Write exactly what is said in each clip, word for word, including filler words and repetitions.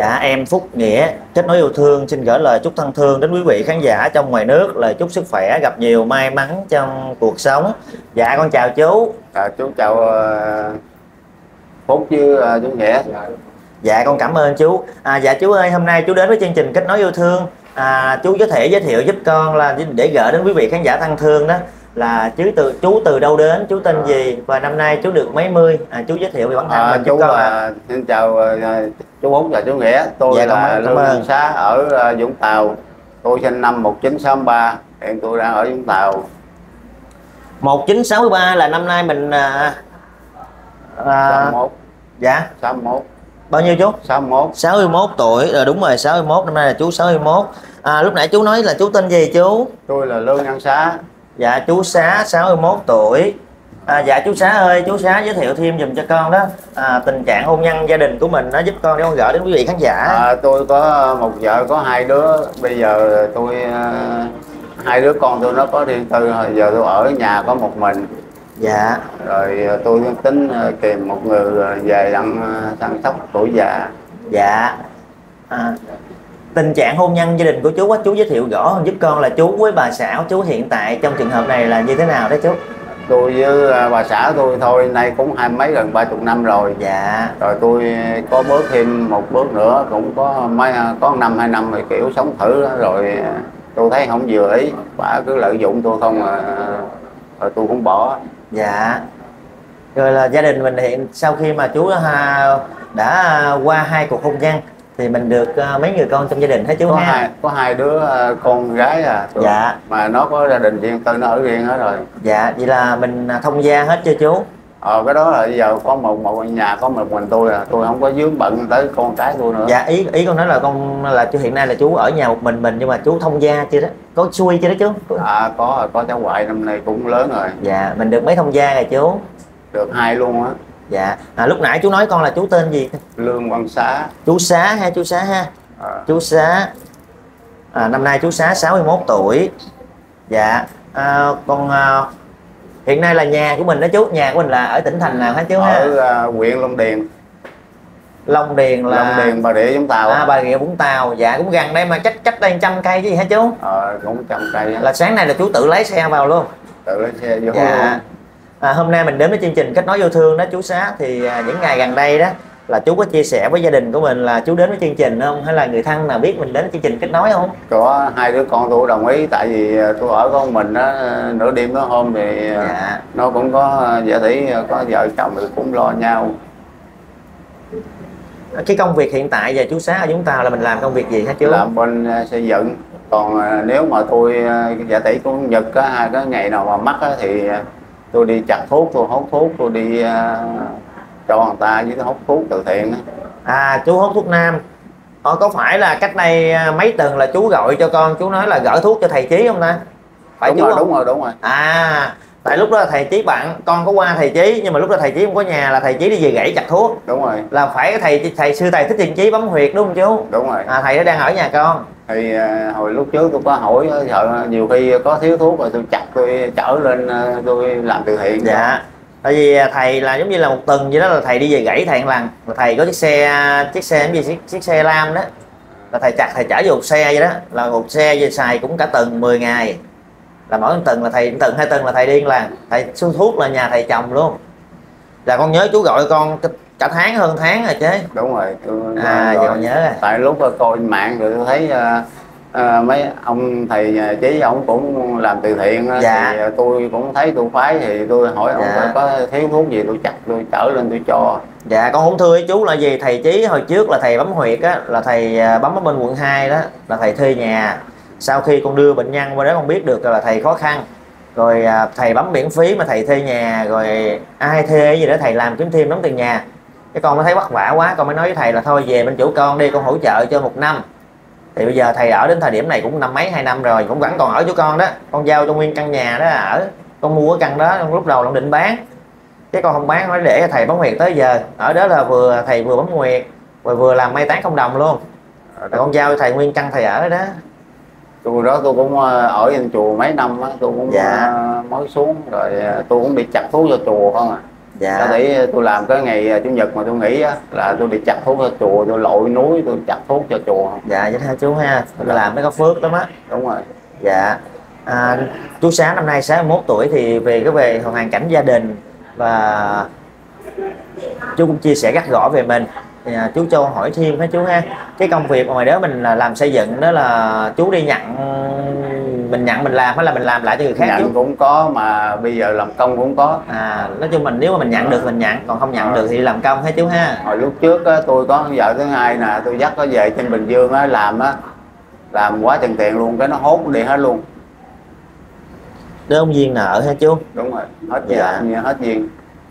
Dạ em Phúc Nghĩa kết nối yêu thương xin gửi lời chúc thân thương đến quý vị khán giả trong ngoài nước, lời chúc sức khỏe, gặp nhiều may mắn trong cuộc sống. Dạ con chào chú. À, chú chào uh, Phúc với uh, chú Nghĩa. Dạ con cảm ơn chú. À, dạ chú ơi, hôm nay chú đến với chương trình kết nối yêu thương, à, chú có thể giới thiệu giúp con là để gửi đến quý vị khán giả thân thương đó là chú từ chú từ đâu đến, chú tên gì và năm nay chú được mấy mươi. À, chú giới thiệu về bản thân À, mình chú giúp con. uh, À. xin chào uh, chú Phúc và chú Nghĩa. Tôi Dạ, là cảm Lương ơn. Văn Xá ở uh, Vũng Tàu. Tôi sinh năm một chín sáu ba, hiện tôi đang ở Vũng Tàu. một chín sáu ba là năm nay mình à, à, sáu mươi mốt. dạ sáu mươi mốt. bao nhiêu chú? sáu mươi mốt. sáu mươi mốt tuổi rồi, đúng rồi, sáu mươi mốt, năm nay là chú sáu mươi mốt. À, lúc nãy chú nói là chú tên gì chú? Tôi là Lương Văn Xá. Dạ chú Xá sáu mươi mốt tuổi. À, dạ chú Xá ơi, chú Xá giới thiệu thêm dùm cho con đó, à, tình trạng hôn nhân gia đình của mình nó giúp con để con gửi đến quý vị khán giả. À, tôi có một vợ có hai đứa. Bây giờ tôi uh, hai đứa con tôi nó có riêng tư, giờ tôi ở nhà có một mình. Dạ. Rồi tôi tính tìm một người về ăn chăm sóc tuổi già. Dạ. À, tình trạng hôn nhân gia đình của chú á, chú giới thiệu rõ hơn giúp con là chú với bà xã chú hiện tại trong trường hợp này là như thế nào đó chú? Tôi với bà xã tôi thôi nay cũng hai mấy gần ba chục năm rồi. Dạ. Rồi tôi có bước thêm một bước nữa cũng có mấy có năm hai năm rồi, kiểu sống thử đó. Rồi tôi thấy không vừa ý, bà cứ lợi dụng tôi không à, rồi tôi cũng bỏ. Dạ. Rồi là gia đình mình hiện sau khi mà chú ha, đã qua hai cuộc hôn nhân thì mình được uh, mấy người con trong gia đình hả chú? Có ha? hai có hai đứa con gái à. Tôi, dạ. Mà nó có gia đình riêng tư, nó ở riêng hết rồi. Dạ, vậy là mình thông gia hết chưa chú? Ờ cái đó là bây giờ có một một nhà có một mình tôi à, tôi không có vướng bận tới con cái tôi nữa. Dạ, ý ý con nói là con là chú hiện nay là chú ở nhà một mình mình nhưng mà chú thông gia chưa đó? Có xuôi chưa đó chú? À có có cháu ngoại năm nay cũng lớn rồi. Dạ, mình được mấy thông gia rồi chú? Được hai luôn á. Dạ. À, lúc nãy chú nói con là chú tên gì? Lương Văn Xá. Chú Xá ha, chú Xá ha. À. Chú Xá. À, năm nay chú Xá sáu mươi mốt tuổi. Dạ. À, con à, hiện nay là nhà của mình đó chú, nhà của mình là ở tỉnh thành nào hả chú? Ở ha? uh, huyện Long Điền. Long Điền là Long Điền, Bà Rịa Vũng Tàu. À, Bà Rịa Vũng Tàu. Dạ, cũng gần đây mà chắc chắc đây trăm cây chứ gì hả chú? Ờ cũng trăm cây. Là sáng nay là chú tự lái xe vào luôn? Tự lái xe vô. Dạ. À, hôm nay mình đến với chương trình kết nối yêu thương đó chú Xá, thì à, những ngày gần đây đó là chú có chia sẻ với gia đình của mình là chú đến với chương trình không, hay là người thân nào biết mình đến chương trình kết nối không? Có hai đứa con tôi đồng ý, tại vì tôi ở con mình đó, nửa đêm đó hôm thì dạ. nó cũng có giả tỷ có vợ chồng thì cũng lo nhau. Cái công việc hiện tại giờ chú Xá ở chúng ta là mình làm công việc gì hả chú? Làm bên xây dựng. Còn nếu mà tôi giả tỷ của Nhật á, hai cái ngày nào mà mắc á, thì tôi đi chặt thuốc, tôi hút thuốc, tôi đi uh, cho người ta với hút thuốc từ thiện. À, chú hút thuốc nam. Ờ, có phải là cách đây mấy tuần là chú gọi cho con, chú nói là gửi thuốc cho thầy Chí không ta? Phải Đúng chú rồi, không? đúng rồi, đúng rồi. À, tại lúc đó là thầy Chí bạn con có qua thầy Chí, nhưng mà lúc đó thầy Chí không có nhà, là thầy Chí đi về gãy chặt thuốc. Đúng rồi. Là phải thầy thầy sư thầy Thích Thiện Chí bấm huyệt đúng không chú? Đúng rồi. À, thầy đó đang ở nhà con. Thì uh, hồi lúc trước tôi có hỏi, sợ nhiều khi có thiếu thuốc rồi tôi chặt, tôi chở lên uh, tôi làm từ thiện. Dạ. Tại vì thầy là giống như là một tuần vậy đó, là thầy đi về gãy thầy lần, là thầy có chiếc xe chiếc xe cái gì chiếc, chiếc xe lam đó, là thầy chặt thầy chở vô một xe vậy đó, là một xe về xài cũng cả tuần mười ngày, là mỗi một tuần là thầy tuần hai tuần là thầy điên là thầy xuống thuốc là nhà thầy chồng luôn. Là con nhớ chú gọi con cả tháng hơn tháng rồi chứ? Đúng rồi. Tôi, à rồi. Giờ nhớ rồi. Tại lúc coi mạng rồi tôi thấy uh, uh, mấy ông thầy Chí ông cũng làm từ thiện. Dạ. Thì tôi cũng thấy tôi phái thì tôi hỏi ông dạ. có thiếu thuốc gì tôi chặt tôi chở lên tôi cho. Dạ, con không thưa với chú là gì, thầy Chí hồi trước là thầy bấm huyệt á, là thầy bấm ở bên quận hai đó, là thầy thuê nhà. Sau khi con đưa bệnh nhân qua đó con biết được là thầy khó khăn, rồi thầy bấm miễn phí mà thầy thuê nhà, rồi ai thuê gì đó thầy làm kiếm thêm đóng tiền nhà. Cái con mới thấy vất vả quá, con mới nói với thầy là thôi về bên chủ con đi, con hỗ trợ cho một năm. Thì bây giờ thầy ở đến thời điểm này cũng năm mấy hai năm rồi, cũng vẫn còn ở chỗ con đó, con giao cho nguyên căn nhà đó ở. Con mua cái căn đó lúc đầu con định bán, cái con không bán, nói để thầy bấm huyệt tới giờ ở đó là vừa thầy vừa bấm huyệt rồi vừa làm mai táng không đồng luôn. Rồi con giao cho thầy nguyên căn thầy ở đó. Tôi đó tôi cũng ở trên chùa mấy năm á, tôi cũng dạ. mới xuống rồi tôi cũng đi chặt thuốc cho chùa không à. Dạ. Giả tỷ tôi làm cái ngày chủ nhật mà tôi nghỉ á, là tôi đi chặt thuốc cho chùa, tôi lội núi tôi chặt thuốc cho chùa. Dạ vậy ha chú ha, tôi làm nó có phước lắm á. Đúng rồi. Dạ. À, chú Sáng năm nay sáu mươi mốt tuổi, thì về cái về hoàn cảnh gia đình và chú cũng chia sẻ rất rõ về mình. Thì à, chú cho hỏi thêm với chú ha, cái công việc mà ngoài đó mình là làm xây dựng đó là chú đi nhận, mình nhận mình làm hay là mình làm lại cho người khác? Nhận chú cũng có, mà bây giờ làm công cũng có. À, nói chung mình nếu mà mình nhận được mình nhận, còn không nhận à. được thì làm công hết chú ha. Hồi lúc trước á, tôi có vợ thứ hai nè, tôi dắt nó về trên Bình Dương á, làm á, làm quá chừng tiền luôn, cái nó hốt đi hết luôn. Đứa ông Duyên nợ ha chú? Đúng rồi, hết dạ. Như hết duyên.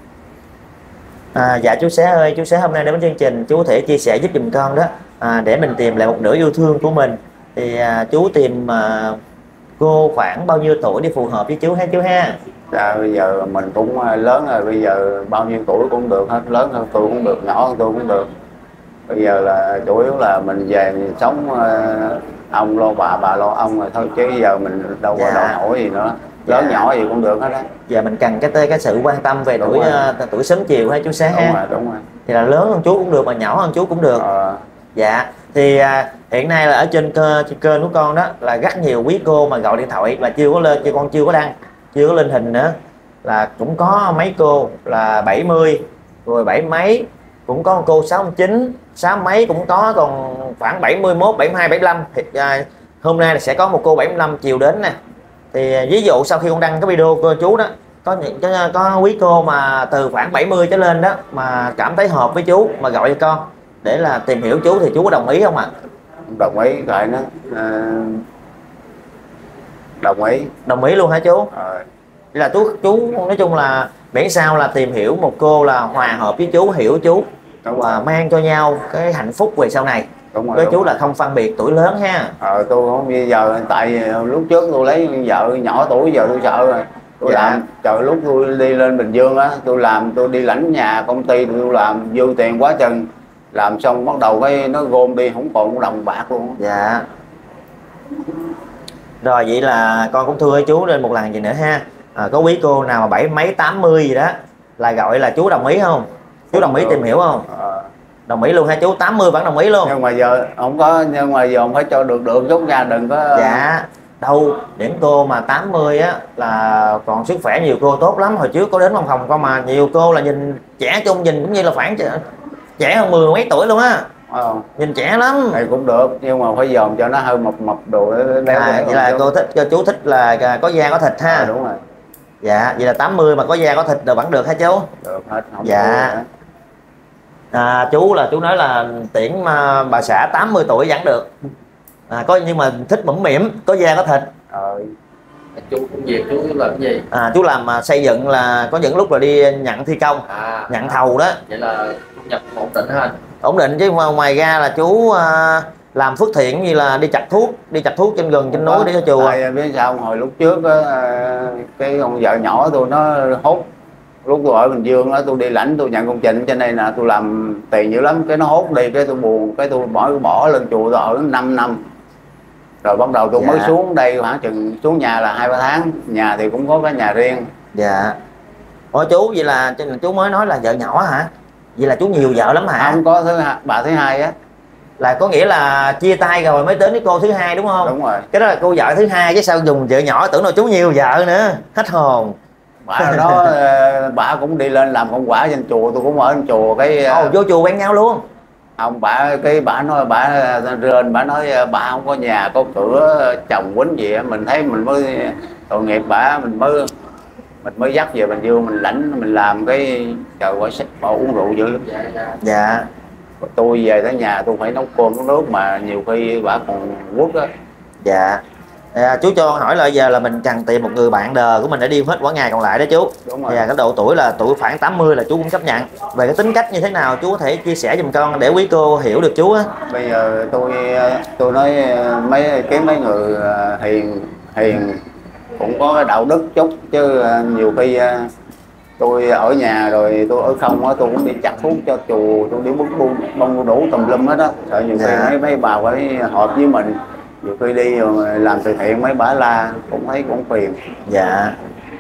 À, dạ chú Xé ơi, chú Xé hôm nay đến chương trình chú có thể chia sẻ giúp giùm con đó, à, để mình tìm lại một nửa yêu thương của mình. Thì à, chú tìm à, cô khoảng bao nhiêu tuổi để phù hợp với chú ha chú ha? Dạ, bây giờ mình cũng lớn rồi, bây giờ bao nhiêu tuổi cũng được hết, lớn hơn tôi cũng được, nhỏ hơn tôi cũng được. Bây giờ là chủ yếu là mình về mình sống, ông lo bà, bà lo ông rồi thôi, chứ giờ mình đâu có dạ. đòi hỏi gì nữa, lớn dạ. nhỏ gì cũng được hết á. Giờ mình cần cái cái sự quan tâm về đúng tuổi uh, tuổi sớm chiều ha chú Xé ha. Đúng rồi, đúng rồi. Thì là lớn hơn chú cũng được mà nhỏ hơn chú cũng được. à. Dạ. Thì à, hiện nay là ở trên cơ kênh của con đó là rất nhiều quý cô mà gọi điện thoại là chưa có lên, chứ con chưa có đăng, chưa có lên hình nữa, là cũng có mấy cô là bảy mươi rồi bảy mấy, cũng có một cô sáu mươi chín, sáu mấy cũng có, còn khoảng bảy mươi mốt, bảy mươi hai, bảy mươi lăm. Thì à, hôm nay là sẽ có một cô bảy mươi lăm chiều đến nè. Thì à, ví dụ sau khi con đăng cái video cô chú đó, có những có, có quý cô mà từ khoảng bảy mươi trở lên đó mà cảm thấy hợp với chú mà gọi cho con để là tìm hiểu chú, thì chú có đồng ý không ạ? À? Đồng ý, gọi nó à, đồng ý. Đồng ý luôn hả chú? à. Là chú chú nói chung là miễn sao là tìm hiểu một cô là hòa hợp với chú, hiểu chú và mang cho nhau cái hạnh phúc về sau này. Đúng rồi, với đúng chú rồi. Là không phân biệt tuổi lớn ha. Ờ, tôi không bây giờ, tại lúc trước tôi lấy vợ nhỏ tuổi, giờ tôi sợ rồi. Tôi dạ. làm, trời lúc tôi đi lên Bình Dương á, tôi làm, tôi đi lãnh nhà công ty, tôi làm dư tiền quá chừng. Làm xong bắt đầu cái nó gom đi, không còn một đồng bạc luôn. Dạ. Rồi vậy là con cũng thưa với chú lên một lần gì nữa ha. À, có quý cô nào mà bảy mấy tám mươi gì đó là gọi là chú đồng ý không? Chú đồng ý tìm hiểu không? À. Đồng ý luôn ha chú, tám mươi vẫn đồng ý luôn. Nhưng mà giờ không có, nhưng mà giờ không phải cho được được chút nha, đừng có. Dạ. Đâu, những cô mà tám mươi á là còn sức khỏe, nhiều cô tốt lắm. Hồi trước có đến văn phòng con mà nhiều cô là nhìn trẻ chung, nhìn cũng như là khoảng trẻ hơn mười mấy tuổi luôn á. À. Nhìn trẻ lắm. Thì cũng được, nhưng mà phải dòm cho nó hơi mập mập đồ để à, vậy là cô thích, cho chú thích là có da có thịt ha. À, đúng rồi. Dạ, vậy là tám mươi mà có da có thịt rồi vẫn được hả chú? Được hết, không. Dạ. À, chú là chú nói là tiễn mà bà xã tám mươi tuổi vẫn được. À, có nhưng mà thích mũm mỉm, có da có thịt. Ờ. Chú cũng việc chú làm cái gì? À, chú làm mà xây dựng, là có những lúc là đi nhận thi công, à, nhận thầu đó. Vậy là thu nhập ổn định ha? Ổn định chứ, mà ngoài ra là chú à, làm phước thiện như là đi chặt thuốc, đi chặt thuốc trên gần trên núi để cho chùa. Tại biết sao hồi lúc trước á, cái con vợ nhỏ tôi nó hốt, lúc tôi ở Bình Dương á, tôi đi lãnh, tôi nhận công trình trên đây nè, tôi làm tiền dữ lắm, cái nó hốt đi, cái tôi buồn, cái tôi bỏ bỏ lên chùa, tôi ở năm năm. Rồi bắt đầu tôi dạ. mới xuống đây khoảng chừng xuống nhà là hai ba tháng, nhà thì cũng có cái nhà riêng. Dạ. Ủa chú, vậy là chú mới nói là vợ nhỏ hả? Vậy là chú nhiều vợ lắm hả? Không có thứ hai, bà thứ hai á. Là có nghĩa là chia tay rồi mới đến với cô thứ hai đúng không? Đúng rồi. Cái đó là cô vợ thứ hai chứ sao dùng vợ nhỏ, tưởng đâu chú nhiều vợ nữa, hết hồn. Bà đó bà cũng đi lên làm công quả trên chùa, tôi cũng ở trên chùa cái. Ồ, vô chùa quen nhau luôn. Ông bà cái bà nói bà rên, bà nói bà không có nhà có cửa, chồng quýnh gì á, mình thấy mình mới tội nghiệp bà, mình mới mình mới dắt về Bình Dương, mình lãnh mình làm cái trời quả xích bà uống rượu dữ lắm. Dạ. Tôi về tới nhà tôi phải nấu cơm nấu nước, mà nhiều khi bà còn quất á. Dạ. À, chú cho hỏi là giờ là mình cần tìm một người bạn đời của mình để đi hết quãng ngày còn lại đó chú. Đúng rồi. Và cái độ tuổi là tuổi khoảng tám mươi là chú cũng chấp nhận. Về cái tính cách như thế nào chú có thể chia sẻ giùm con để quý cô hiểu được chú á. Bây giờ tôi tôi nói mấy cái mấy người hiền hiền cũng có cái đạo đức chút, chứ nhiều khi tôi ở nhà rồi tôi ở không á, tôi cũng đi chặt thuốc cho chùa, tôi đi bưng bung bông đủ tùm lum hết á. Sợ nhiều khi dạ. mấy mấy bà phải hợp với mình, nhiều khi đi rồi làm từ thiện mấy bà la cũng thấy cũng phiền. Dạ.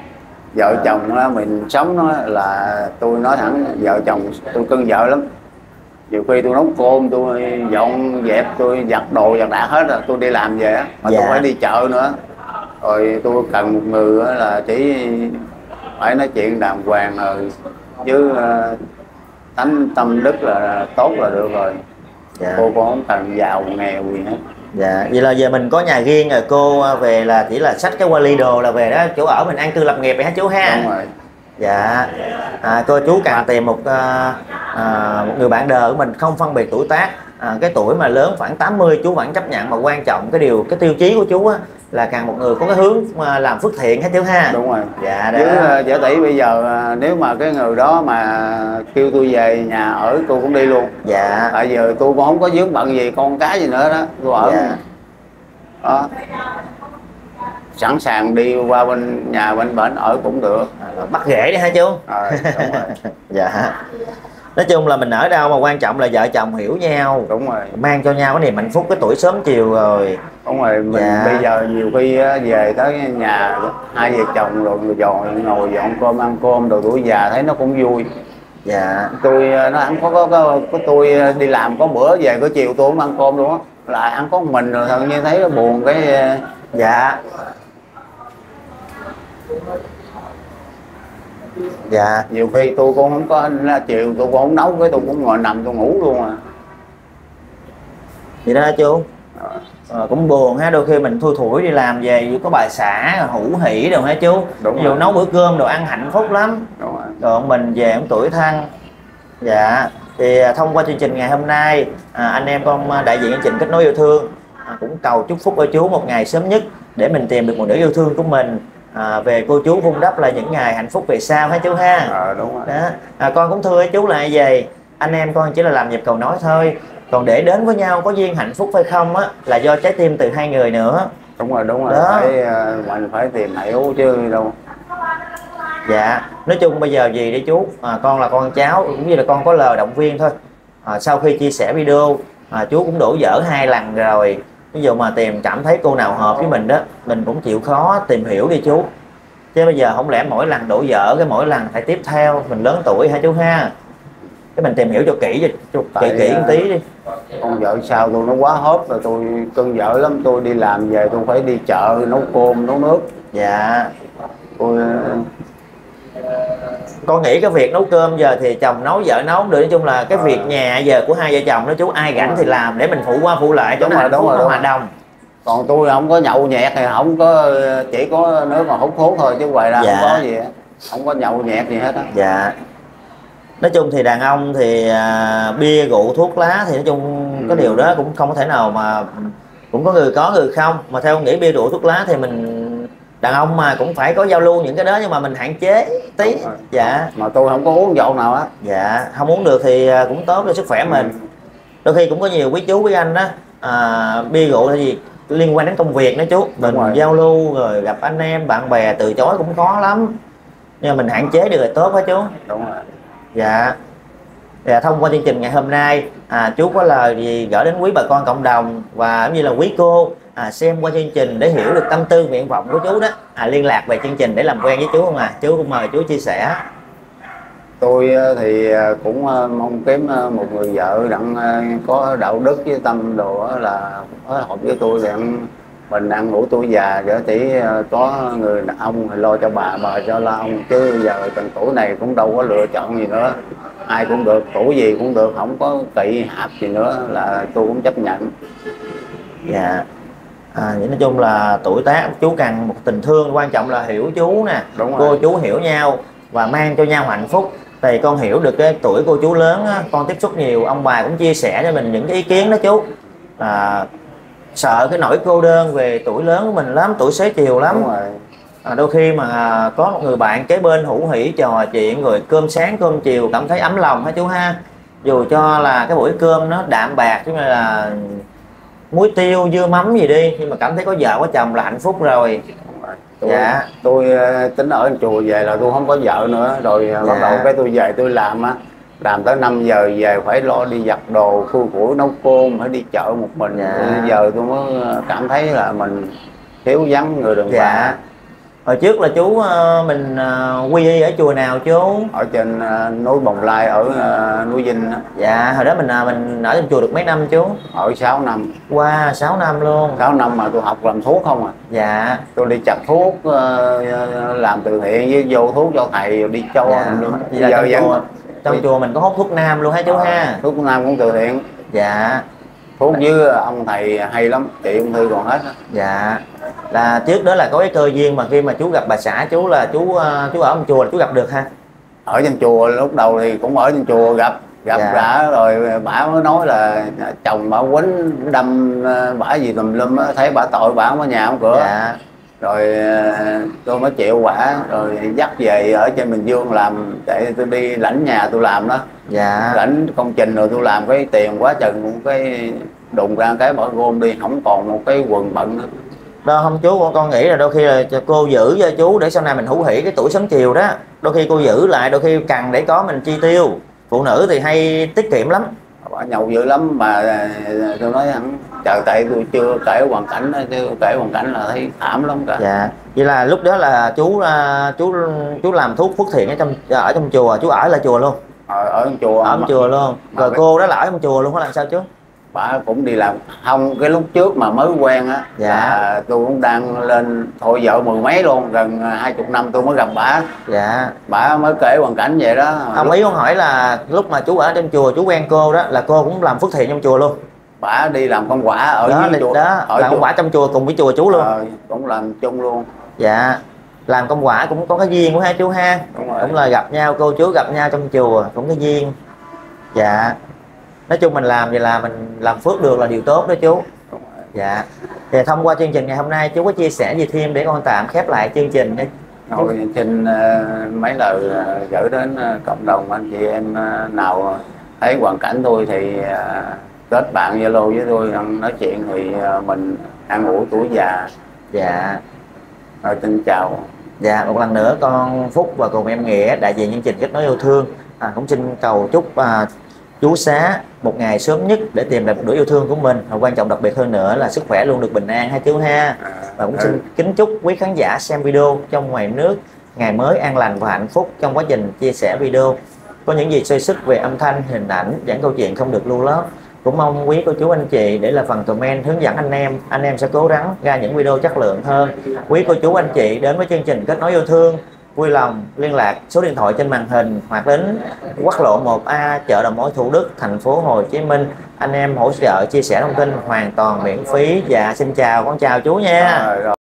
vợ chồng á, mình sống nó là tôi nói thẳng vợ chồng tôi cưng vợ lắm. Nhiều khi tôi nấu cơm, tôi dọn dẹp, tôi giặt đồ giặt đạc hết rồi tôi đi làm về á, mà Dạ. tôi phải đi chợ nữa, rồi tôi cần một người á là chỉ phải nói chuyện đàng hoàng rồi chứ uh, tánh tâm đức là tốt là được rồi. Dạ. Cô con không cần giàu nghèo gì hết. Dạ, vậy là giờ mình có nhà riêng rồi, cô về là chỉ là xách cái vali đồ là về đó chỗ ở mình an cư lập nghiệp vậy hả chú ha? Đúng rồi. Dạ. À, cô chú cần tìm một à, à, một người bạn đời của mình không phân biệt tuổi tác, à, cái tuổi mà lớn khoảng tám mươi chú vẫn chấp nhận, mà quan trọng cái điều cái tiêu chí của chú á là cần một người có cái hướng mà làm phước thiện hết chú ha. Đúng rồi. Dạ đó. Chứ giả tỷ bây giờ nếu mà cái người đó mà kêu tôi về nhà ở tôi cũng đi luôn. Dạ. Tại giờ tôi cũng không có vướng bận gì con cái gì nữa đó, tôi ở Dạ. đó. Sẵn sàng đi qua bên nhà bên bển ở cũng được. À, bắt ghế đi hả chú? À, đúng rồi. Dạ. Nói chung là mình ở đâu mà quan trọng là vợ chồng hiểu nhau, Đúng rồi. mang cho nhau cái niềm hạnh phúc cái tuổi sớm chiều rồi. Đúng rồi, mình Dạ. bây giờ nhiều khi về tới nhà hai vợ chồng rồi người dọn ngồi dọn cơm ăn cơm rồi tuổi già thấy nó cũng vui. Dạ. Tôi nó ăn có có, có có tôi đi làm có bữa về có chiều tôi không ăn cơm luôn á, lại ăn có một mình rồi thật như thấy nó buồn cái. Dạ. Dạ. Nhiều khi tôi cũng không có chiều tôi cũng không nấu, cái tôi cũng ngồi nằm tôi ngủ luôn à. Vậy đó hả chú? Ờ, cũng buồn ha, đôi khi mình thui thủi đi làm về có bà xã hủ hỉ đồ hả chú? Đúng ví dụ rồi. nấu bữa cơm đồ ăn hạnh phúc lắm. Đúng rồi. Còn mình về cũng tuổi thân. Dạ. Thì thông qua chương trình ngày hôm nay, à, anh em con đại diện chương trình Kết Nối Yêu Thương à, cũng cầu chúc phúc cho chú một ngày sớm nhất để mình tìm được một nửa yêu thương của mình, à, về cô chú vun đắp là những ngày hạnh phúc về sau hả chú ha? À, đúng rồi. Đó. À, con cũng thưa chú là vậy, anh em con chỉ là làm nhịp cầu nói thôi, còn để đến với nhau có duyên hạnh phúc hay không á là do trái tim từ hai người nữa. Đúng rồi. Đúng rồi. Đó. Phải mình phải tìm hiểu chứ đâu. Dạ. Nói chung bây giờ gì đi chú, à, con là con cháu cũng như là con có lời động viên thôi. À, sau khi chia sẻ video, à, chú cũng đổ dở hai lần rồi, ví dụ mà tìm cảm thấy cô nào hợp với mình đó mình cũng chịu khó tìm hiểu đi chú, chứ bây giờ không lẽ mỗi lần đổ dở cái mỗi lần phải tiếp theo, mình lớn tuổi hả chú ha? Cái mình tìm hiểu cho kỹ cho kỹ kỹ một tí đi. Con vợ sao tôi nó quá hớp rồi, tôi cưng vợ lắm, tôi đi làm về tôi phải đi chợ nấu cơm nấu nước. Dạ. Tôi Con nghĩ cái việc nấu cơm giờ thì chồng nấu vợ nấu được, nói chung là cái việc nhà giờ của hai vợ chồng đó chú, ai rảnh thì làm để mình phụ qua phụ lại cho nó hạnh phúc, nó hòa đồng. Còn tôi không có nhậu nhẹt thì không có, chỉ có nếu mà hút thuốc thôi chứ ngoài ra Dạ. không có gì hết. Không có nhậu nhẹt gì hết á. Dạ. Nói chung thì đàn ông thì à, bia rượu thuốc lá thì nói chung Ừ. cái điều đó cũng không có thể nào mà, cũng có người có người không, mà theo nghĩ bia rượu thuốc lá thì mình đàn ông mà cũng phải có giao lưu những cái đó, nhưng mà mình hạn chế tí. Dạ. Mà tôi không có uống rượu nào á. Dạ. Không uống được thì à, cũng tốt cho sức khỏe mình. Ừ. Đôi khi cũng có nhiều quý chú quý anh đó, à, bia rượu là gì liên quan đến công việc đó chú, mình rồi. giao lưu rồi gặp anh em bạn bè từ chối cũng khó lắm, nhưng mà mình hạn chế được là tốt hả chú? Đúng rồi. Dạ. Dạ, thông qua chương trình ngày hôm nay, à, chú có lời gì gửi đến quý bà con cộng đồng và cũng như là quý cô à, xem qua chương trình để hiểu được tâm tư nguyện vọng của chú đó, à, liên lạc về chương trình để làm quen với chú không à? Chú cũng mời chú chia sẻ. Tôi thì cũng mong kiếm một người vợ đặng có đạo đức với tâm đồ là phối hợp với tôi để mình ăn ngủ tuổi già, để tỷ có người đàn ông thì lo cho bà, bà cho lo ông, chứ giờ từng tuổi này cũng đâu có lựa chọn gì nữa, ai cũng được, tuổi gì cũng được, không có kỵ hạp gì nữa là tôi cũng chấp nhận. Dạ. À, vậy nói chung là tuổi tác chú cần một tình thương, quan trọng là hiểu chú nè, Đúng cô rồi. chú hiểu nhau và mang cho nhau hạnh phúc. Thì con hiểu được cái tuổi cô chú lớn á, con tiếp xúc nhiều, ông bà cũng chia sẻ cho mình những cái ý kiến đó chú, à, sợ cái nỗi cô đơn về tuổi lớn của mình lắm, tuổi xế chiều lắm. Đúng rồi. À, đôi khi mà có một người bạn kế bên hữu hỉ trò chuyện rồi cơm sáng cơm chiều cảm thấy ấm lòng hả chú ha? Dù cho là cái buổi cơm nó đạm bạc chứ là muối tiêu dưa mắm gì đi, nhưng mà cảm thấy có vợ có chồng là hạnh phúc rồi. Tôi, Dạ. tôi tính ở chùa về là tôi không có vợ nữa rồi. Dạ. Bắt đầu cái tôi về tôi làm á, làm tới năm giờ về phải lo đi giặt đồ, khui củi nấu cơm, phải đi chợ một mình. Dạ. Bây giờ tôi mới cảm thấy là mình thiếu vắng người đàn bà. Dạ. Hồi trước là chú ờ, mình ờ, quy y ở chùa nào chú? Ở trên ờ, núi Bồng Lai, ở ờ, núi Vinh á. Dạ, hồi đó mình ờ, mình ở trong chùa được mấy năm chú? Ở sáu năm. Qua wow, sáu năm luôn. sáu năm mà tôi học làm thuốc không à. Dạ. Tôi đi chặt thuốc, ờ, làm từ thiện với vô thuốc cho thầy đi cho. Dạ. Vậy là trong chùa, trong chùa mình có hút thuốc nam luôn hả chú ờ, ha? Thuốc nam cũng từ thiện. Dạ. Thuốc với ông thầy hay lắm, trị ung thư còn hết á. Dạ. Là trước đó là có cái cơ duyên mà khi mà chú gặp bà xã chú là chú chú ở trong chùa là chú gặp được ha? Ở trên chùa lúc đầu thì cũng ở trên chùa gặp gặp Dạ. đã rồi bả mới nói là chồng bả quýnh đâm bả gì tùm lum á, thấy bả tội bả không có nhà không cửa. Dạ. Rồi tôi mới chịu bả rồi dắt về ở trên Bình Dương làm, để tôi đi lãnh nhà tôi làm đó. Dạ. Lãnh công trình rồi tôi làm cái tiền quá chừng, cái đùng ra cái bỏ gom đi, không còn một cái quần bận nữa. Đó không chú, con, con nghĩ là đôi khi là cô giữ cho chú để sau này mình hữu hỉ cái tuổi sớm chiều đó. Đôi khi cô giữ lại, đôi khi cần để có mình chi tiêu. Phụ nữ thì hay tiết kiệm lắm. Bà nhậu dữ lắm mà tôi nói hắn trời, tại tôi chưa kể hoàn cảnh, chưa kể hoàn cảnh là thấy thảm lắm cả. Dạ. Vậy là lúc đó là chú chú chú làm thuốc phước thiện ở trong ở trong chùa, chú ở lại chùa luôn. Ở, ở trong chùa. Ở trong chùa luôn. Rồi cô đó là ở trong chùa luôn có làm sao chú? Bà cũng đi làm không, cái lúc trước mà mới quen á. Dạ. Là tôi cũng đang lên thôi vợ mười mấy luôn, gần hai chục năm tôi mới gặp bà. Dạ. Bà mới kể hoàn cảnh vậy đó. Ông lúc... ý con hỏi là lúc mà chú ở trong chùa chú quen cô đó là cô cũng làm phước thiện trong chùa luôn. Bà đi làm công quả ở đó, dưới chùa. Đó, ở làm công quả trong chùa cùng với chùa chú luôn. Ờ, cũng làm chung luôn. Dạ. Làm công quả cũng có cái duyên của hai chú ha. Cũng là gặp nhau, cô chú gặp nhau trong chùa cũng có duyên. Dạ. Nói chung mình làm vậy là mình làm phước được là điều tốt đó chú. Dạ. Thì thông qua chương trình ngày hôm nay chú có chia sẻ gì thêm để con tạm khép lại chương trình đi? Thôi xin uh, mấy lời uh, gửi đến uh, cộng đồng anh chị em uh, nào thấy hoàn cảnh tôi thì uh, kết bạn Zalo với tôi nói chuyện thì uh, mình an ủi tuổi già. Dạ. Rồi xin chào. Dạ, một lần nữa con Phúc và cùng em Nghĩa đại diện chương trình Kết Nối Yêu Thương à, cũng xin cầu chúc à, chú Xá một ngày sớm nhất để tìm lại một nửa yêu thương của mình, và quan trọng đặc biệt hơn nữa là sức khỏe luôn được bình an hai chú ha. Và cũng xin kính chúc quý khán giả xem video trong ngoài nước ngày mới an lành và hạnh phúc trong quá trình chia sẻ video. Có những gì xoay sức về âm thanh, hình ảnh, giảng câu chuyện không được lưu lót. Cũng mong quý cô chú anh chị để là phần comment hướng dẫn anh em, anh em sẽ cố gắng ra những video chất lượng hơn. Quý cô chú anh chị đến với chương trình Kết Nối Yêu Thương vui lòng liên lạc số điện thoại trên màn hình hoặc đến quốc lộ một A, chợ Đầu Mối Thủ Đức, thành phố Hồ Chí Minh. Anh em hỗ trợ chia sẻ thông tin hoàn toàn miễn phí. Dạ xin chào, con chào chú nha. Rồi, rồi.